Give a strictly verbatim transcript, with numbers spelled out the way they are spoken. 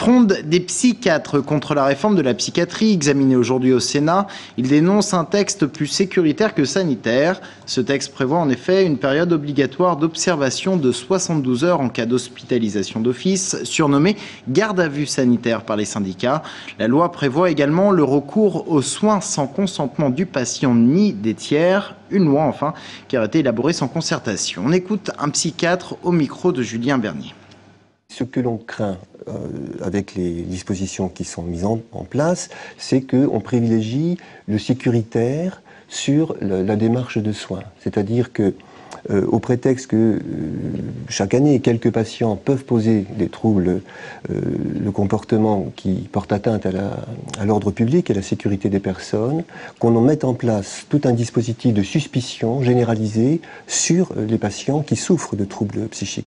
Fronde des psychiatres contre la réforme de la psychiatrie examinée aujourd'hui au Sénat. Il dénonce un texte plus sécuritaire que sanitaire. Ce texte prévoit en effet une période obligatoire d'observation de soixante-douze heures en cas d'hospitalisation d'office, surnommée garde à vue sanitaire par les syndicats. La loi prévoit également le recours aux soins sans consentement du patient ni des tiers. Une loi enfin qui a été élaborée sans concertation. On écoute un psychiatre au micro de Julien Bernier. Ce que l'on craint euh, avec les dispositions qui sont mises en, en place, c'est qu'on privilégie le sécuritaire sur le, la démarche de soins. C'est-à-dire que, euh, au prétexte que euh, chaque année, quelques patients peuvent poser des troubles euh, de comportement qui portent atteinte à l'ordre public et à la sécurité des personnes, qu'on en mette en place tout un dispositif de suspicion généralisé sur les patients qui souffrent de troubles psychiques.